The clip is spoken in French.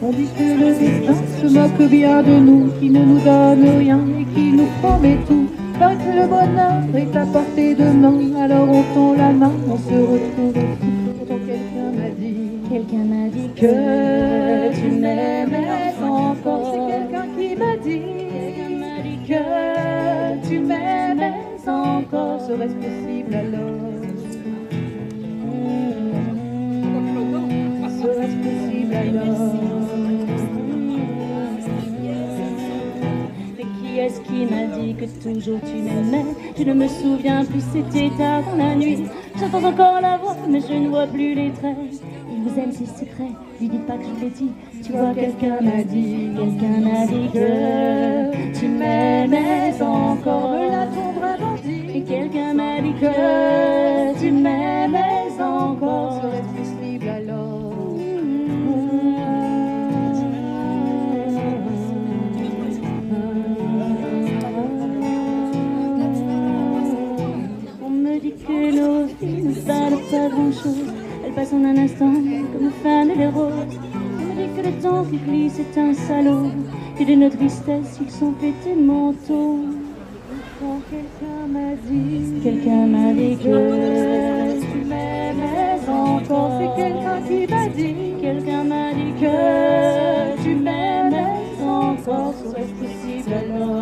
On dit que le destin se moque bien de nous, qui ne nous donne rien et qui nous promet tout. Paraît que le bonheur est à portée de main, alors on tend la main, on se retrouve fou. Pourtant quelqu'un m'a dit que tu m'aimais encore. C'est quelqu'un qui m'a dit que tu m'aimais encore. Serait-ce possible alors? Serait-ce possible alors? Mais qui est-ce qui m'a dit que toujours tu m'aimais? Je ne me souviens plus, c'était tard dans la nuit. J'entends encore la voix, mais je ne vois plus les traits. Il vous aime si secret, lui dis pas que je l'ai dit. Tu vois, quelqu'un m'a dit que tu m'aimais encore. Me l'a-t-on vraiment dit? Et quelqu'un m'a dit que tu m'aimais encore. Serait-ce possible alors? On me dit que nos vies ne valent pas grand-chose. Elles passent en un instant comme le fan et les roses. On me dit que le temps qui glisse est un salaud, que de nos tristesses ils sont pétés de manteaux. Quand quelqu'un m'a dit que tu m'aimais encore. C'est quelqu'un qui m'a dit que tu m'aimais encore. serait-ce possible alors?